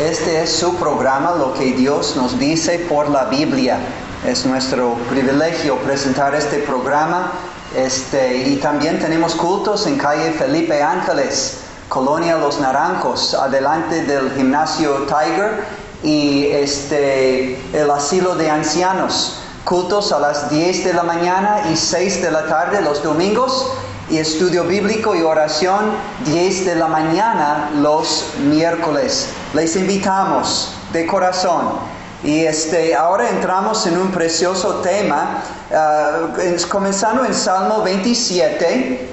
Este es su programa, Lo que Dios nos dice por la Biblia. Es nuestro privilegio presentar este programa. Y también tenemos cultos en calle Felipe Ángeles, Colonia Los Naranjos, adelante del gimnasio Tiger y el asilo de ancianos. Cultos a las 10 de la mañana y 6 de la tarde los domingos, y estudio bíblico y oración 10 de la mañana los miércoles. Les invitamos de corazón. Y ahora entramos en un precioso tema, comenzando en Salmo 27,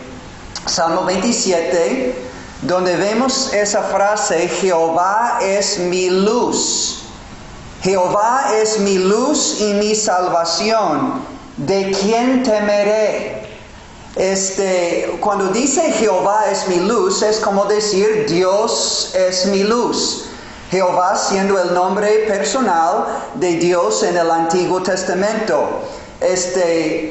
donde vemos esa frase: Jehová es mi luz. Jehová es mi luz y mi salvación. ¿De quién temeré? Cuando dice Jehová es mi luz, es como decir Dios es mi luz. Jehová siendo el nombre personal de Dios en el Antiguo Testamento. Este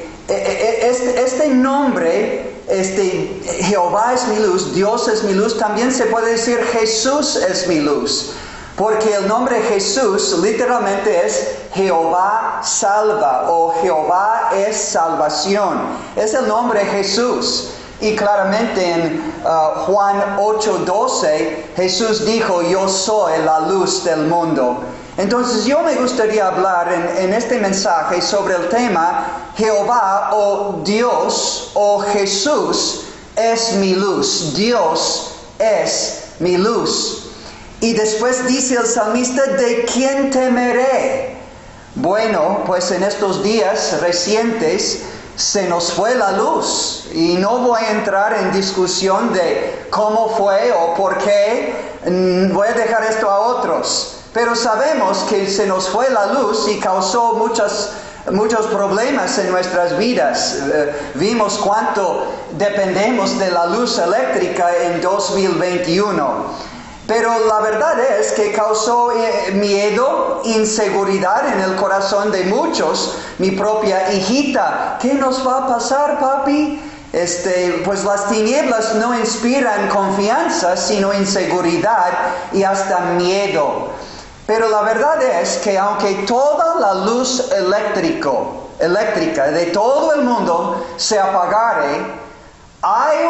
nombre, Jehová es mi luz, Dios es mi luz, también se puede decir Jesús es mi luz. Porque el nombre Jesús literalmente es Jehová salva o Jehová es salvación. Es el nombre Jesús. Y claramente en Juan 8:12 Jesús dijo: yo soy la luz del mundo. Entonces yo me gustaría hablar en este mensaje sobre el tema Jehová o Dios o Jesús es mi luz. Dios es mi luz. Y después dice el salmista: ¿de quién temeré? Bueno, pues en estos días recientes se nos fue la luz. Y no voy a entrar en discusión de cómo fue o por qué. Voy a dejar esto a otros. Pero sabemos que se nos fue la luz y causó muchos problemas en nuestras vidas. Vimos cuánto dependemos de la luz eléctrica en 2021. Pero la verdad es que causó miedo, inseguridad en el corazón de muchos. Mi propia hijita: ¿qué nos va a pasar, papi? Pues las tinieblas no inspiran confianza, sino inseguridad y hasta miedo. Pero la verdad es que aunque toda la luz eléctrica de todo el mundo se apagare, hay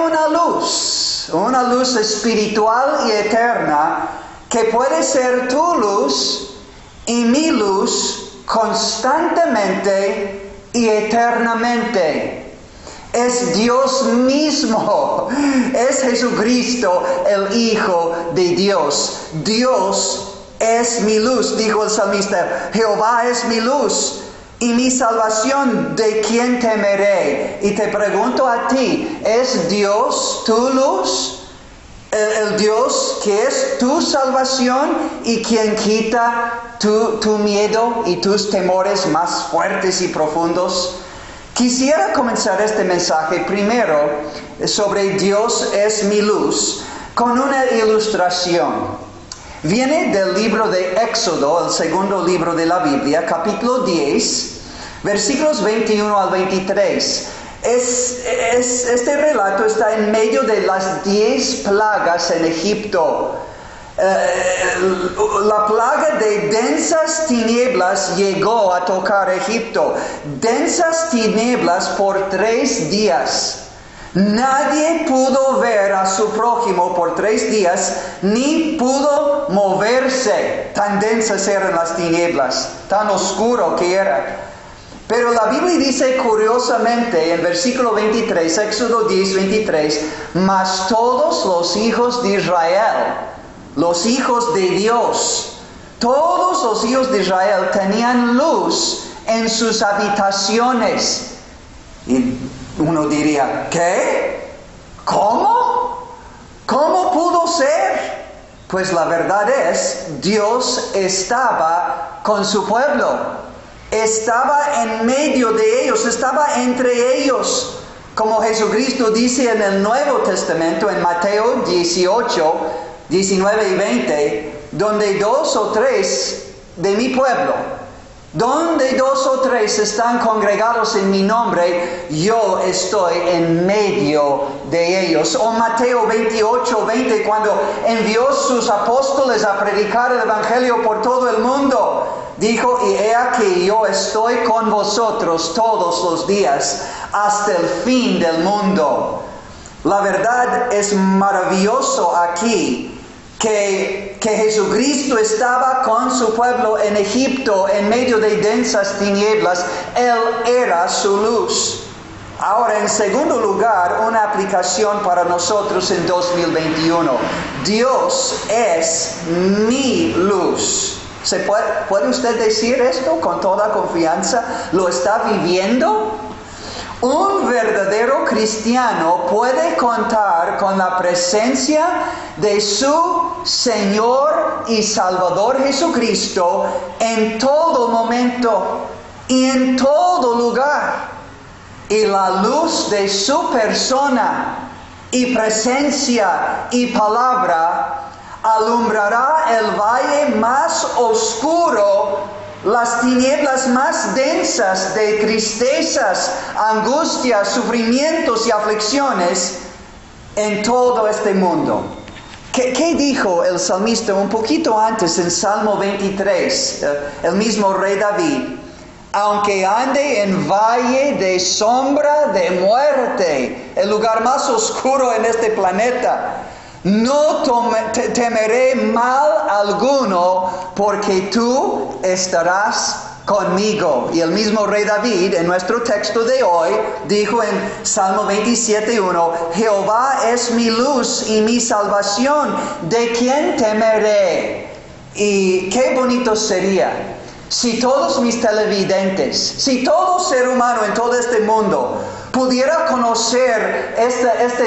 una luz espiritual y eterna que puede ser tu luz y mi luz constantemente y eternamente. Es Dios mismo, es Jesucristo, el Hijo de Dios. Dios es mi luz, dijo el salmista. Jehová es mi luz y mi salvación, ¿de quién temeré? Y te pregunto a ti: ¿es Dios tu luz? El Dios que es tu salvación y quien quita tu miedo y tus temores más fuertes y profundos. Quisiera comenzar este mensaje primero sobre Dios es mi luz con una ilustración. Viene del libro de Éxodo, el segundo libro de la Biblia, capítulo 10, versículos 21 al 23. Este relato está en medio de las 10 plagas en Egipto. La plaga de densas tinieblas llegó a tocar Egipto. Densas tinieblas por 3 días. Nadie pudo ver a su prójimo por 3 días, ni pudo moverse. Tan densas eran las tinieblas, tan oscuro que era. Pero la Biblia dice curiosamente en versículo 23, Éxodo 10, 23, mas todos los hijos de Israel, los hijos de Dios, todos los hijos de Israel tenían luz en sus habitaciones. Y uno diría: ¿qué? ¿Cómo? ¿Cómo pudo ser? Pues la verdad es, Dios estaba con su pueblo. Estaba en medio de ellos, estaba entre ellos. Como Jesucristo dice en el Nuevo Testamento, en Mateo 18, 19 y 20, donde 2 o 3 de mi pueblo Donde 2 o 3 están congregados en mi nombre, yo estoy en medio de ellos. O Mateo 28:20, cuando envió sus apóstoles a predicar el Evangelio por todo el mundo, dijo, y he aquí, yo estoy con vosotros todos los días, hasta el fin del mundo. La verdad es maravilloso aquí, que Jesucristo estaba con su pueblo en Egipto en medio de densas tinieblas. Él era su luz. Ahora, en segundo lugar, una aplicación para nosotros en 2021. Dios es mi luz. ¿Puede usted decir esto con toda confianza? ¿Lo está viviendo? Un verdadero cristiano puede contar con la presencia de su Señor y Salvador Jesucristo en todo momento y en todo lugar. Y la luz de su persona y presencia y palabra alumbrará el valle más oscuro, las tinieblas más densas de tristezas, angustias, sufrimientos y aflicciones en todo este mundo. ¿Qué dijo el salmista un poquito antes en Salmo 23? El mismo rey David. Aunque ande en valle de sombra de muerte, el lugar más oscuro en este planeta, no temeré mal alguno, porque tú estarás conmigo. Y el mismo rey David, en nuestro texto de hoy, dijo en Salmo 27:1, Jehová es mi luz y mi salvación, ¿de quién temeré? Y qué bonito sería si todos mis televidentes, si todo ser humano en todo este mundo pudiera conocer esta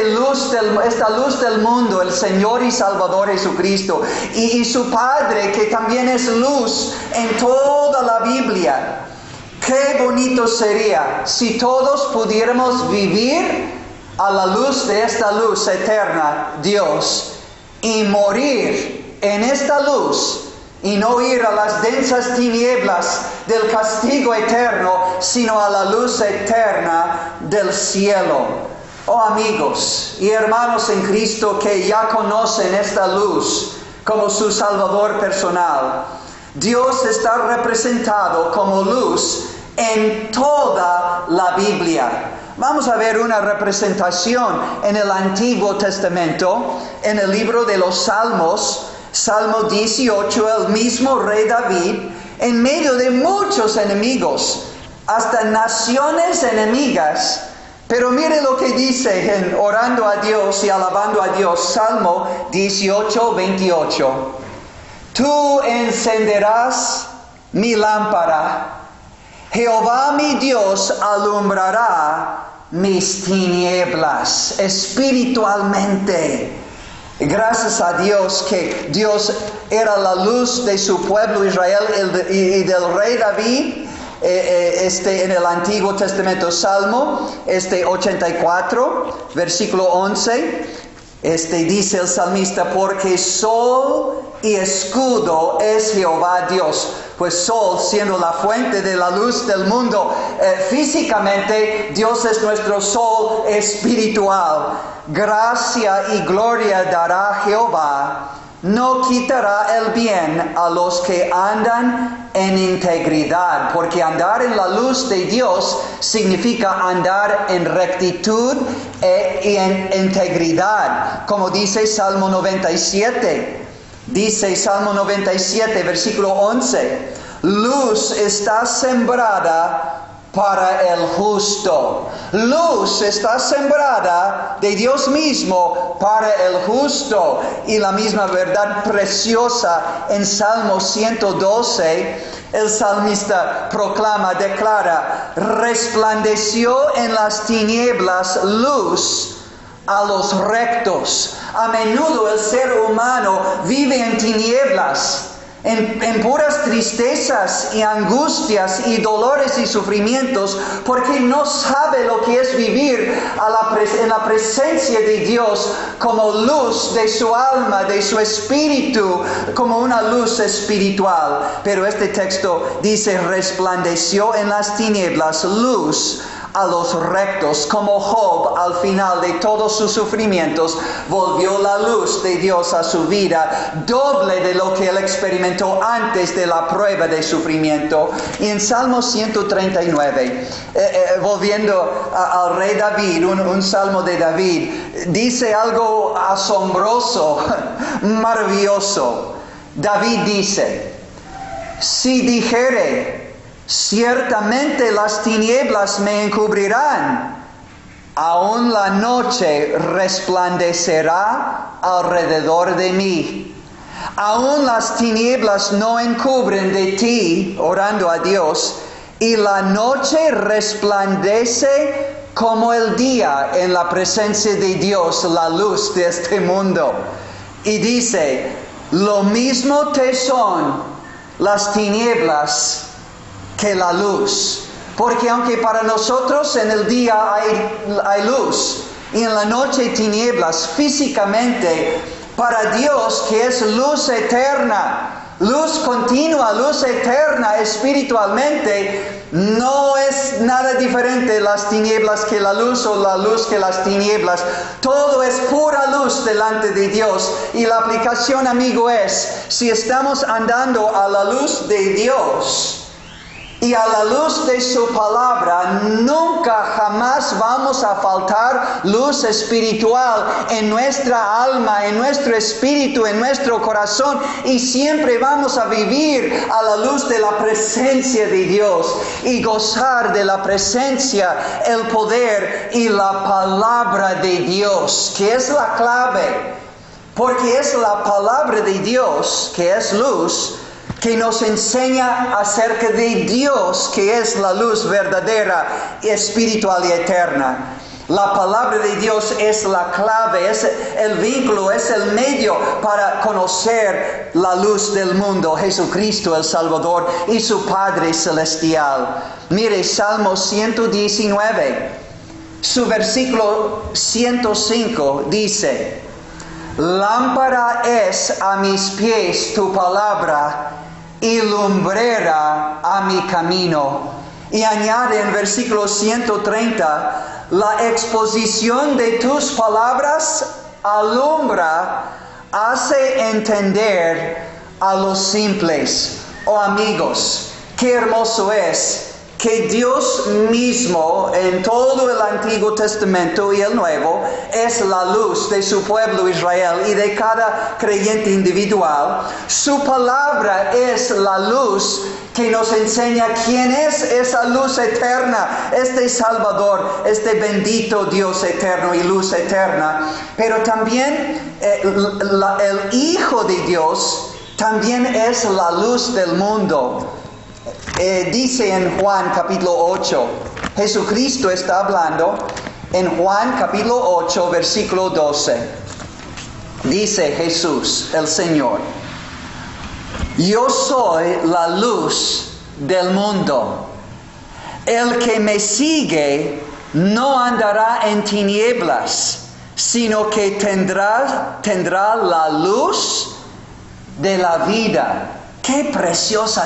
luz del mundo, el Señor y Salvador Jesucristo, y su Padre, que también es luz en toda la Biblia. Qué bonito sería si todos pudiéramos vivir a la luz de esta luz eterna, Dios, y morir en esta luz, y no ir a las densas tinieblas del castigo eterno, sino a la luz eterna del cielo. Oh amigos y hermanos en Cristo que ya conocen esta luz como su Salvador personal, Dios está representado como luz en toda la Biblia. Vamos a ver una representación en el Antiguo Testamento, en el libro de los Salmos, Salmo 18, el mismo rey David, en medio de muchos enemigos, hasta naciones enemigas. Pero mire lo que dice orando a Dios y alabando a Dios, Salmo 18:28. Tú encenderás mi lámpara, Jehová mi Dios alumbrará mis tinieblas espiritualmente. Gracias a Dios que Dios era la luz de su pueblo Israel y del rey David. En el Antiguo Testamento, Salmo 84, versículo 11, dice el salmista, porque sol y escudo es Jehová Dios. Pues sol siendo la fuente de la luz del mundo, físicamente Dios es nuestro sol espiritual. Gracia y gloria dará Jehová, no quitará el bien a los que andan en integridad, porque andar en la luz de Dios significa andar en rectitud y en integridad, como dice Salmo 97. Dice Salmo 97, versículo 11, luz está sembrada para el justo. Luz está sembrada de Dios mismo para el justo. Y la misma verdad preciosa en Salmo 112, el salmista proclama, declara, resplandeció en las tinieblas luz a los rectos. A menudo el ser humano vive en tinieblas, en puras tristezas y angustias y dolores y sufrimientos, porque no sabe lo que es vivir en la presencia de Dios como luz de su alma, de su espíritu, como una luz espiritual. Pero este texto dice, resplandeció en las tinieblas luz a los rectos, como Job al final de todos sus sufrimientos volvió la luz de Dios a su vida, doble de lo que él experimentó antes de la prueba de sufrimiento. Y en Salmo 139, volviendo al rey David, un salmo de David, dice algo asombroso, maravilloso. David dice, si dijere, ciertamente las tinieblas me encubrirán, aún la noche resplandecerá alrededor de mí. Aún las tinieblas no encubren de ti, orando a Dios, y la noche resplandece como el día en la presencia de Dios, la luz de este mundo. Y dice, lo mismo te son las tinieblas que la luz. Porque aunque para nosotros en el día hay luz y en la noche tinieblas físicamente, para Dios que es luz eterna, luz continua, luz eterna espiritualmente, no es nada diferente las tinieblas que la luz o la luz que las tinieblas. Todo es pura luz delante de Dios. Y la aplicación, amigo, es, si estamos andando a la luz de Dios y a la luz de su palabra, nunca jamás vamos a faltar luz espiritual en nuestra alma, en nuestro espíritu, en nuestro corazón, y siempre vamos a vivir a la luz de la presencia de Dios y gozar de la presencia, el poder y la palabra de Dios, que es la clave, porque es la palabra de Dios, que es luz, que nos enseña acerca de Dios, que es la luz verdadera, espiritual y eterna. La palabra de Dios es la clave, es el vínculo, es el medio para conocer la luz del mundo, Jesucristo el Salvador y su Padre Celestial. Mire, Salmo 119, su versículo 105 dice, lámpara es a mis pies tu palabra y lumbrera a mi camino. Y añade en versículo 130, la exposición de tus palabras alumbra, hace entender a los simples. Oh amigos, qué hermoso es que Dios mismo en todo el Antiguo Testamento y el Nuevo es la luz de su pueblo Israel y de cada creyente individual. Su palabra es la luz que nos enseña quién es esa luz eterna, este Salvador, este bendito Dios eterno y luz eterna. Pero también el Hijo de Dios también es la luz del mundo. Dice en Juan capítulo 8, Jesucristo está hablando en Juan capítulo 8 versículo 12. Dice Jesús, el Señor, yo soy la luz del mundo. El que me sigue no andará en tinieblas, sino que tendrá la luz de la vida. Qué preciosa,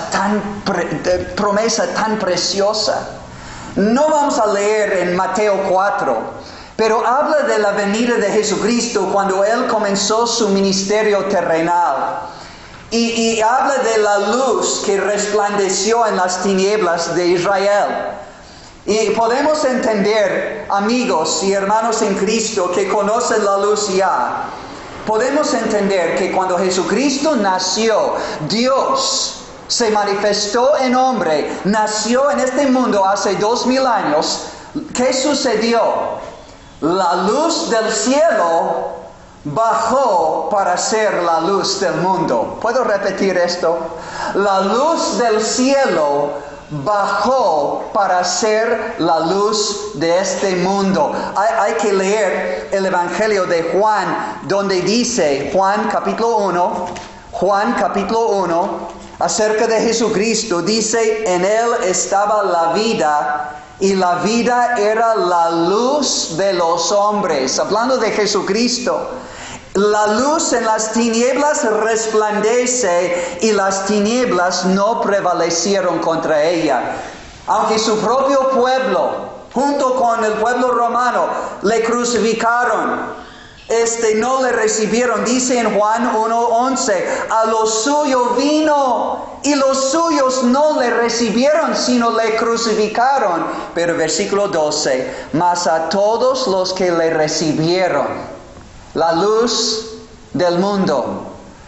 promesa tan preciosa. No vamos a leer en Mateo 4, pero habla de la venida de Jesucristo cuando Él comenzó su ministerio terrenal. Y habla de la luz que resplandeció en las tinieblas de Israel. Y podemos entender, amigos y hermanos en Cristo que conocen la luz ya, podemos entender que cuando Jesucristo nació, Dios se manifestó en hombre, nació en este mundo hace 2000 años. ¿Qué sucedió? La luz del cielo bajó para ser la luz del mundo. ¿Puedo repetir esto? La luz del cielo bajó para ser la luz de este mundo. Hay que leer el Evangelio de Juan, donde dice, Juan capítulo 1, Juan capítulo 1, acerca de Jesucristo, dice, en Él estaba la vida, y la vida era la luz de los hombres. Hablando de Jesucristo. La luz en las tinieblas resplandece, y las tinieblas no prevalecieron contra ella. Aunque su propio pueblo, junto con el pueblo romano, le crucificaron, no le recibieron. Dice en Juan 1:11, a lo suyo vino y los suyos no le recibieron, sino le crucificaron. Pero versículo 12, mas a todos los que le recibieron, la luz del mundo,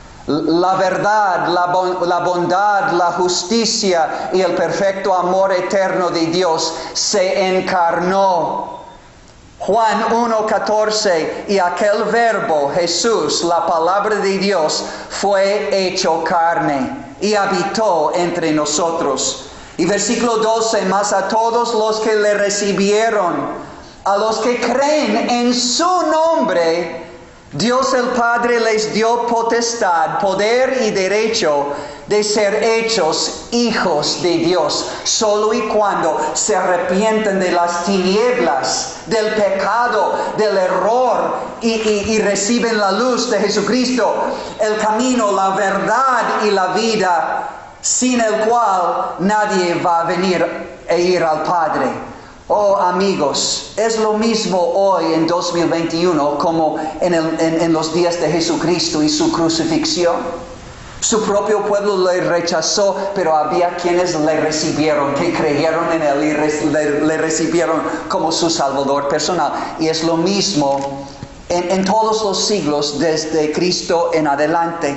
la verdad, la bondad, la justicia y el perfecto amor eterno de Dios se encarnó. Juan 1:14, y aquel verbo, Jesús, la palabra de Dios, fue hecho carne y habitó entre nosotros. Y versículo 12, mas a todos los que le recibieron, a los que creen en su nombre, Dios el Padre les dio potestad, poder y derecho de ser hechos hijos de Dios, solo y cuando se arrepienten de las tinieblas, del pecado, del error y reciben la luz de Jesucristo, el camino, la verdad y la vida, sin el cual nadie va a venir e ir al Padre. Oh amigos, es lo mismo hoy en 2021 como en los días de Jesucristo y su crucifixión. Su propio pueblo le rechazó, pero había quienes le recibieron, que creyeron en él y le recibieron como su Salvador personal. Y es lo mismo en todos los siglos desde Cristo en adelante.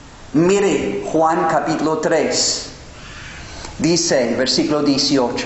Mire Juan capítulo 3, dice versículo 18.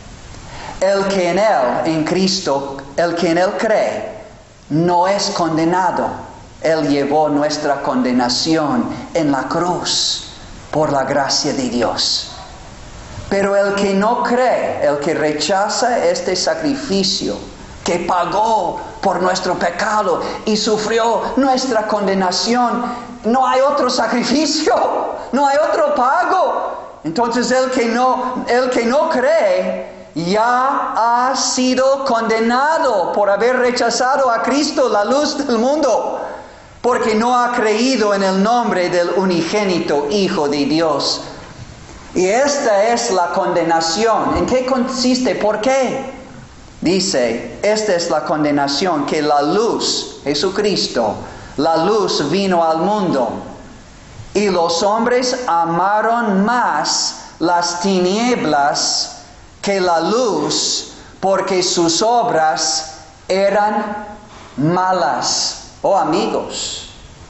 El que en él, en Cristo, el que en él cree, no es condenado. Él llevó nuestra condenación en la cruz por la gracia de Dios. Pero el que no cree, el que rechaza este sacrificio, que pagó por nuestro pecado y sufrió nuestra condenación, no hay otro sacrificio, no hay otro pago. Entonces el que no cree, ya ha sido condenado por haber rechazado a Cristo, la luz del mundo, porque no ha creído en el nombre del unigénito Hijo de Dios. Y esta es la condenación. ¿En qué consiste? ¿Por qué? Dice, esta es la condenación, que la luz, Jesucristo, la luz vino al mundo, y los hombres amaron más las tinieblas que la luz, porque sus obras eran malas. Oh amigos,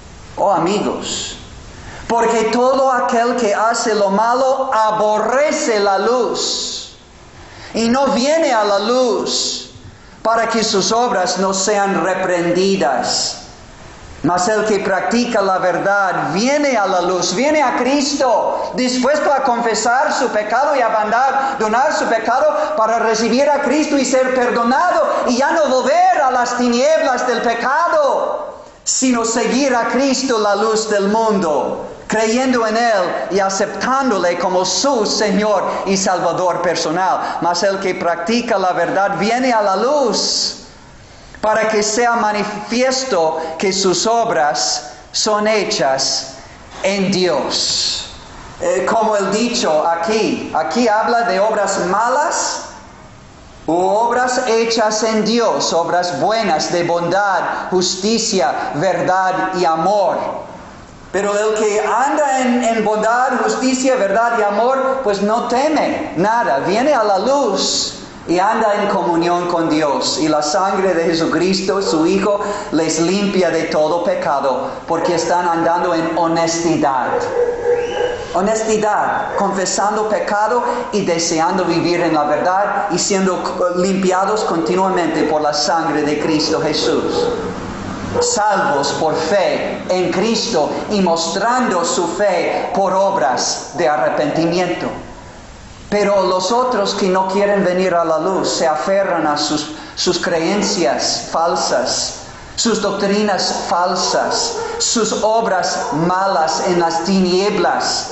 porque todo aquel que hace lo malo aborrece la luz y no viene a la luz para que sus obras no sean reprendidas. Mas el que practica la verdad viene a la luz, viene a Cristo, dispuesto a confesar su pecado y abandonar su pecado para recibir a Cristo y ser perdonado y ya no volver a las tinieblas del pecado, sino seguir a Cristo, la luz del mundo, creyendo en Él y aceptándole como su Señor y Salvador personal. Mas el que practica la verdad viene a la luz, para que sea manifiesto que sus obras son hechas en Dios. Como el dicho aquí habla de obras malas u obras hechas en Dios, obras buenas de bondad, justicia, verdad y amor. Pero el que anda en bondad, justicia, verdad y amor, pues no teme nada, viene a la luz y anda en comunión con Dios. Y la sangre de Jesucristo, su Hijo, les limpia de todo pecado, porque están andando en honestidad. Honestidad, confesando pecado y deseando vivir en la verdad y siendo limpiados continuamente por la sangre de Cristo Jesús. Salvos por fe en Cristo y mostrando su fe por obras de arrepentimiento. Pero los otros que no quieren venir a la luz se aferran a sus creencias falsas, sus doctrinas falsas, sus obras malas en las tinieblas.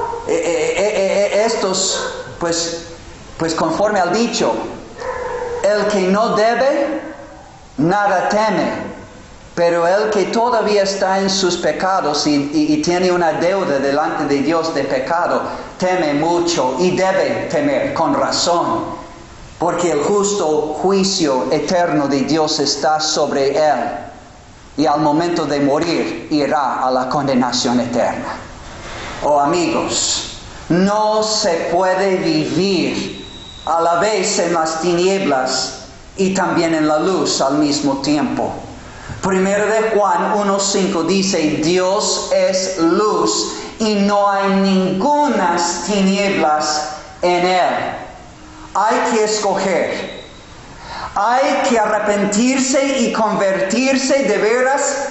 Estos, pues conforme al dicho, el que no debe, nada teme. Pero el que todavía está en sus pecados y tiene una deuda delante de Dios de pecado, teme mucho y debe temer con razón, porque el justo juicio eterno de Dios está sobre él, y al momento de morir irá a la condenación eterna. Oh amigos, no se puede vivir a la vez en las tinieblas y también en la luz al mismo tiempo. Primero de Juan 1:5 dice, Dios es luz y no hay ningunas tinieblas en Él. Hay que escoger, hay que arrepentirse y convertirse de veras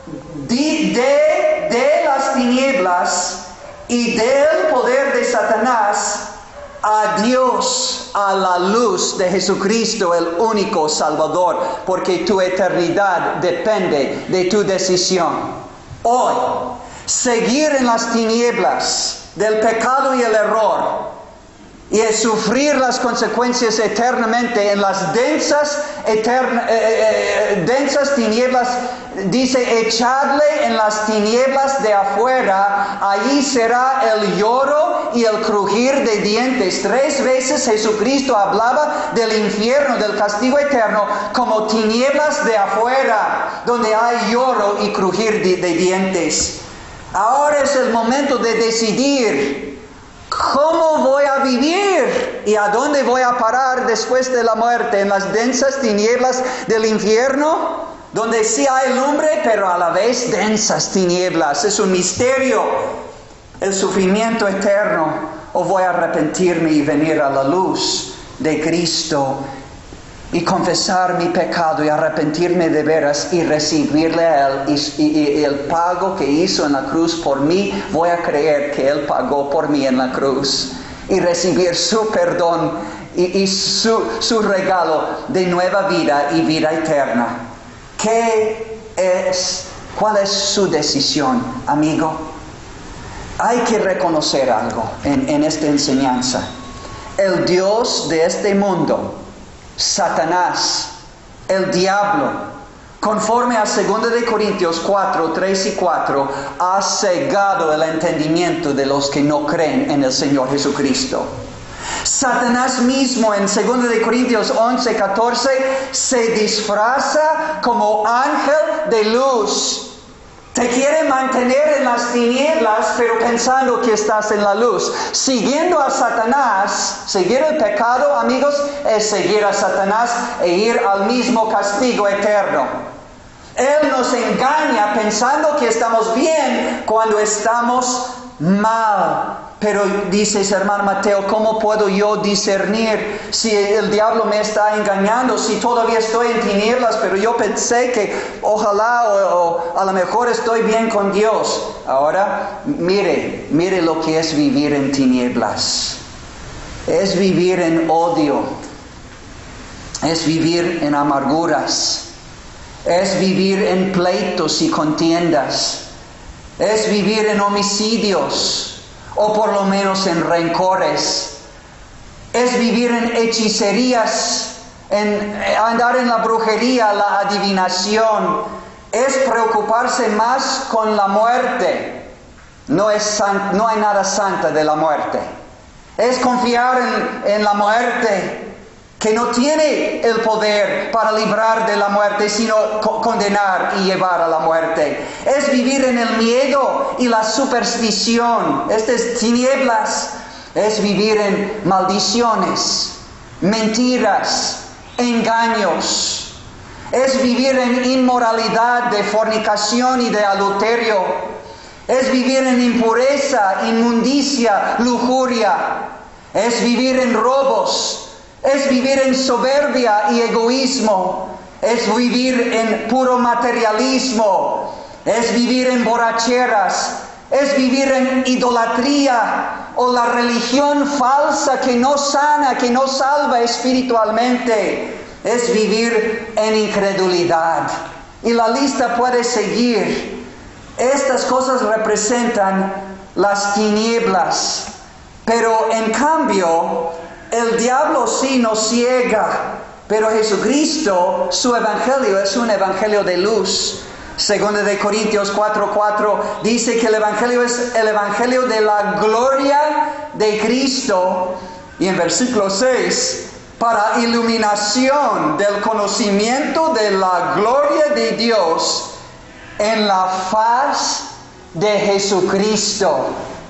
de las tinieblas y del poder de Satanás a Dios, a la luz de Jesucristo, el único Salvador, porque tu eternidad depende de tu decisión. Hoy, seguir en las tinieblas del pecado y el error, y es sufrir las consecuencias eternamente en las densas tinieblas, dice, echadle en las tinieblas de afuera, allí será el lloro y el crujir de dientes. 3 veces Jesucristo hablaba del infierno, del castigo eterno, como tinieblas de afuera, donde hay lloro y crujir de dientes. Ahora es el momento de decidir ¿cómo voy a vivir? ¿Y a dónde voy a parar después de la muerte? ¿En las densas tinieblas del infierno? Donde sí hay lumbre, pero a la vez densas tinieblas. Es un misterio, el sufrimiento eterno. ¿O voy a arrepentirme y venir a la luz de Cristo y confesar mi pecado y arrepentirme de veras y recibirle a Él y el pago que hizo en la cruz por mí? Voy a creer que Él pagó por mí en la cruz y recibir su perdón y su regalo de nueva vida y vida eterna. ¿Cuál es su decisión, amigo? Hay que reconocer algo en esta enseñanza. El Dios de este mundo, Satanás, el diablo, conforme a 2 de Corintios 4, 3 y 4, ha cegado el entendimiento de los que no creen en el Señor Jesucristo. Satanás mismo en 2 de Corintios 11, 14 se disfraza como ángel de luz. Te quiere mantener en las tinieblas, pero pensando que estás en la luz. Siguiendo a Satanás, seguir el pecado, amigos, es seguir a Satanás e ir al mismo castigo eterno. Él nos engaña pensando que estamos bien cuando estamos mal. Pero dices, hermano Mateo, ¿cómo puedo yo discernir si el diablo me está engañando? Si todavía estoy en tinieblas, pero yo pensé que ojalá o a lo mejor estoy bien con Dios. Ahora, mire lo que es vivir en tinieblas. Es vivir en odio. Es vivir en amarguras. Es vivir en pleitos y contiendas. Es vivir en homicidios. O por lo menos en rencores. Es vivir en hechicerías, en andar en la brujería, la adivinación. Es preocuparse más con la muerte. No hay nada santa de la muerte. Es confiar en la muerte, que no tiene el poder para librar de la muerte, sino condenar y llevar a la muerte. Es vivir en el miedo y la superstición. Estas tinieblas. Es vivir en maldiciones, mentiras, engaños. Es vivir en inmoralidad, de fornicación y de adulterio. Es vivir en impureza, inmundicia, lujuria. Es vivir en robos. Es vivir en soberbia y egoísmo. Es vivir en puro materialismo. Es vivir en borracheras. Es vivir en idolatría o la religión falsa que no sana, que no salva espiritualmente. Es vivir en incredulidad. Y la lista puede seguir. Estas cosas representan las tinieblas. Pero en cambio, el diablo sí nos ciega. Pero Jesucristo, su evangelio es un evangelio de luz. Segunda de Corintios 4:4 dice que el evangelio es el evangelio de la gloria de Cristo. Y en versículo 6, para iluminación del conocimiento de la gloria de Dios en la faz de Jesucristo.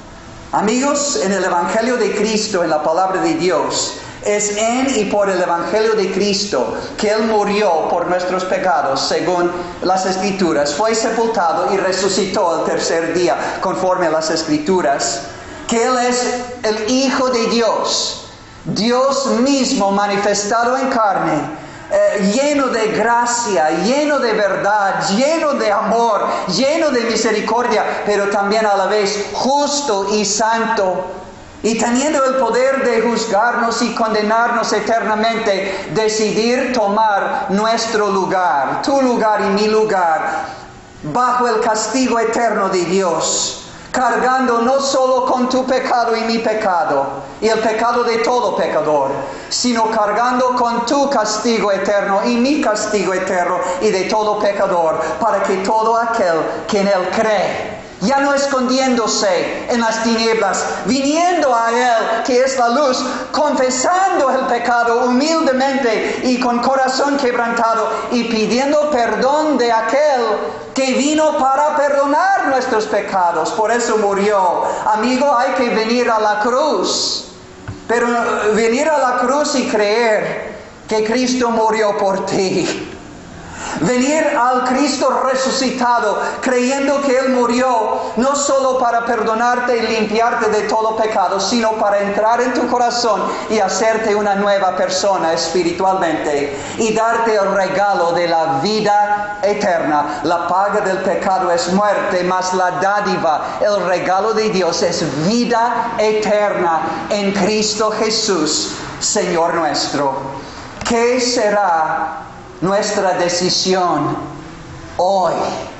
Amigos, en el evangelio de Cristo, en la palabra de Dios, es en y por el evangelio de Cristo que Él murió por nuestros pecados, según las Escrituras, fue sepultado y resucitó el tercer día, conforme a las Escrituras, que Él es el Hijo de Dios, Dios mismo manifestado en carne, lleno de gracia, lleno de verdad, lleno de amor, lleno de misericordia, pero también a la vez justo y santo. Y teniendo el poder de juzgarnos y condenarnos eternamente, decidir tomar nuestro lugar, tu lugar y mi lugar, bajo el castigo eterno de Dios, cargando no solo con tu pecado y mi pecado, y el pecado de todo pecador, sino cargando con tu castigo eterno y mi castigo eterno y de todo pecador, para que todo aquel que en Él cree, ya no escondiéndose en las tinieblas, viniendo a Él, que es la luz, confesando el pecado humildemente y con corazón quebrantado, y pidiendo perdón de aquel que vino para perdonar nuestros pecados. Por eso murió. Amigo, hay que venir a la cruz. Pero venir a la cruz y creer que Cristo murió por ti. Venir al Cristo resucitado, creyendo que Él murió, no solo para perdonarte y limpiarte de todo pecado, sino para entrar en tu corazón y hacerte una nueva persona espiritualmente, y darte el regalo de la vida eterna. La paga del pecado es muerte, mas la dádiva, el regalo de Dios, es vida eterna en Cristo Jesús, Señor nuestro. ¿Qué será nuestra decisión hoy?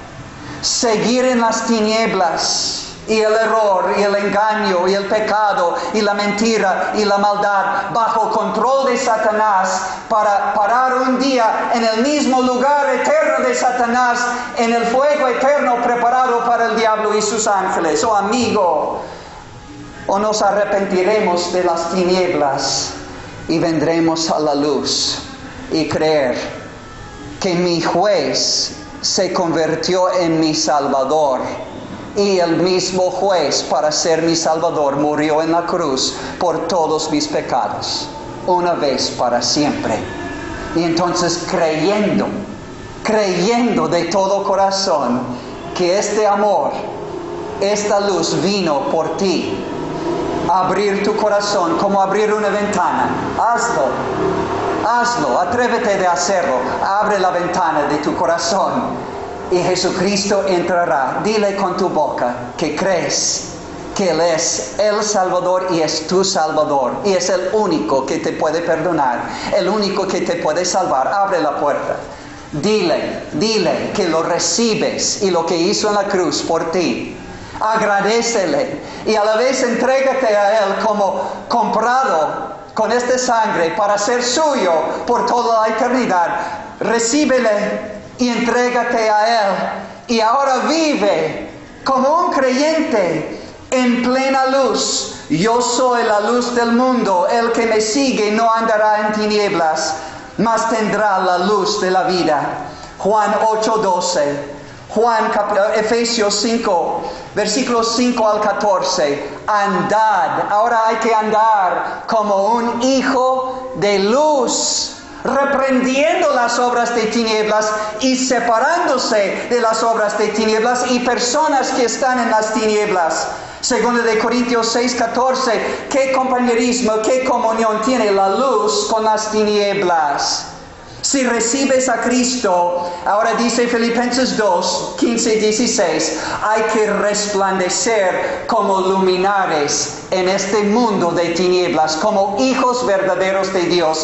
¿Seguir en las tinieblas y el error y el engaño y el pecado y la mentira y la maldad bajo control de Satanás, para parar un día en el mismo lugar eterno de Satanás, en el fuego eterno preparado para el diablo y sus ángeles? Oh amigo, o nos arrepentiremos de las tinieblas y vendremos a la luz y creer que mi juez se convirtió en mi Salvador, y el mismo juez, para ser mi Salvador, murió en la cruz por todos mis pecados, una vez para siempre. Y entonces creyendo de todo corazón que este amor, esta luz vino por ti, abrir tu corazón como abrir una ventana. Hazlo, atrévete de hacerlo. Abre la ventana de tu corazón y Jesucristo entrará. Dile con tu boca que crees que Él es el Salvador y es tu Salvador, y es el único que te puede perdonar, el único que te puede salvar. Abre la puerta. Dile que lo recibes y lo que hizo en la cruz por ti. Agradécele y a la vez entrégate a Él como comprado con esta sangre para ser suyo por toda la eternidad. Recíbele y entrégate a Él, y ahora vive como un creyente en plena luz. Yo soy la luz del mundo. El que me sigue no andará en tinieblas, mas tendrá la luz de la vida. Juan 8:12. Efesios 5, versículos 5 al 14. Andad, ahora hay que andar como un hijo de luz, reprendiendo las obras de tinieblas y separándose de las obras de tinieblas y personas que están en las tinieblas. Segunda de Corintios 6:14. ¿Qué compañerismo, qué comunión tiene la luz con las tinieblas? Si recibes a Cristo, ahora dice Filipenses 2, 15 y 16, hay que resplandecer como luminares en este mundo de tinieblas, como hijos verdaderos de Dios,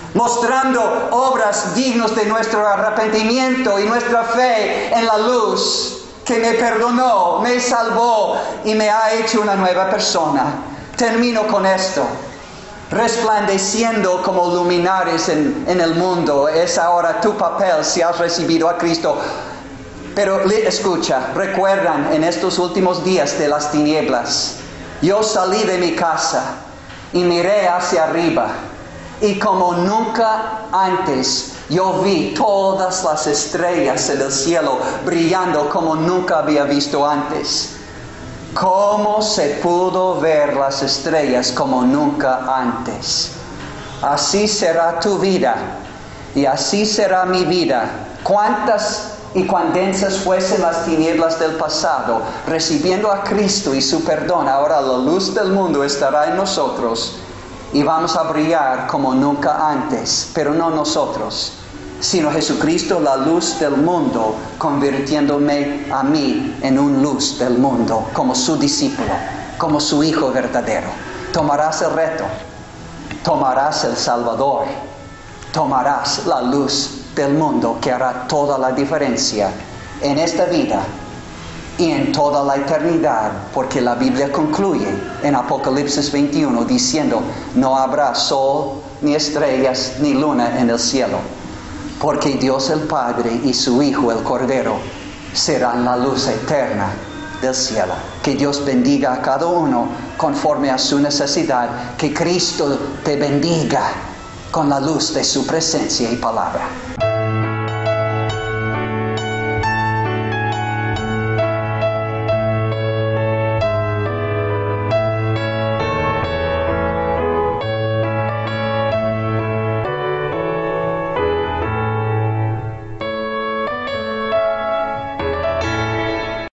mostrando obras dignas de nuestro arrepentimiento y nuestra fe en la luz que me perdonó, me salvó y me ha hecho una nueva persona. Termino con esto. Resplandeciendo como luminares en el mundo, es ahora tu papel si has recibido a Cristo. Pero escucha, recuerdan en estos últimos días de las tinieblas, yo salí de mi casa y miré hacia arriba, y como nunca antes yo vi todas las estrellas en el cielo brillando como nunca había visto antes. ¿Cómo se pudo ver las estrellas como nunca antes? Así será tu vida y así será mi vida. Cuántas y cuán densas fuesen las tinieblas del pasado, recibiendo a Cristo y su perdón, ahora la luz del mundo estará en nosotros y vamos a brillar como nunca antes, pero no nosotros, sino Jesucristo, la luz del mundo, convirtiéndome a mí en una luz del mundo, como su discípulo, como su hijo verdadero. Tomarás el reto, tomarás el Salvador, tomarás la luz del mundo que hará toda la diferencia en esta vida y en toda la eternidad, porque la Biblia concluye en Apocalipsis 21 diciendo, no habrá sol, ni estrellas, ni luna en el cielo, porque Dios el Padre y su Hijo el Cordero serán la luz eterna del cielo. Que Dios bendiga a cada uno conforme a su necesidad. Que Cristo te bendiga con la luz de su presencia y palabra.